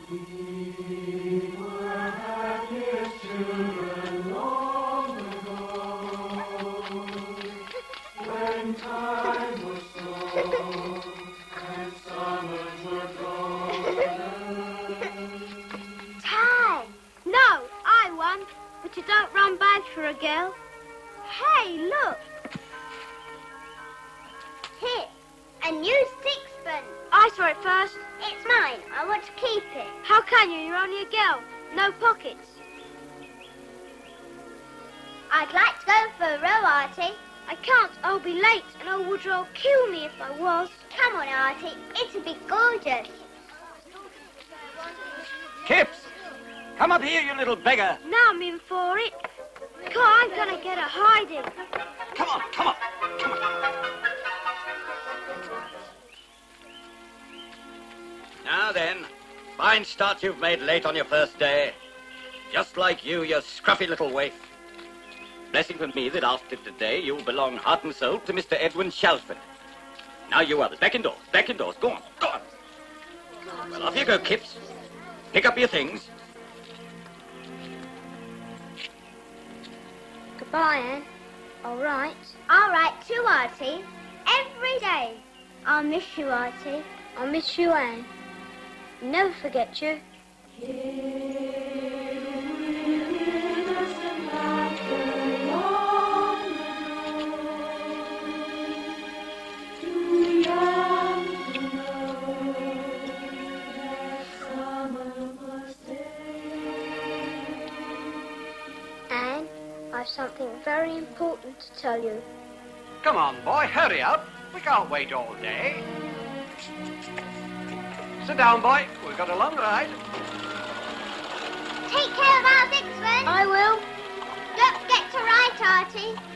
We were happiest children long ago, when time was slow and summers were golden. Time! No, I won, but you don't run bad for a girl. Hey, look! Here, a new sixpence. I saw it first. It's mine. I want to keep it. How can you? You're only a girl. No pockets. I'd like to go for a row, Artie. I can't. I'll be late, and old Woodrow will kill me if I was. Come on, Artie. It'll be gorgeous. Kipps! Come up here, you little beggar. Now I'm in for it. God, I'm going to get a hiding. Come on, come on, come on. Now then, fine start you've made late on your first day. Just like you scruffy little waif. Blessing from me that after today you'll belong heart and soul to Mr. Edwin Shalford. Now you others, back indoors, go on, go on. Well, off you go, Kipps. Pick up your things. Goodbye, Anne. All right. All right, too, Artie. Every day. I'll miss you, Artie. I'll miss you, Anne. Never forget you. Anne, I've something very important to tell you. Come on, boy, hurry up. We can't wait all day. Sit down, boy. We've got a long ride. Take care of our sixpence. I will. Don't forget to write, Artie.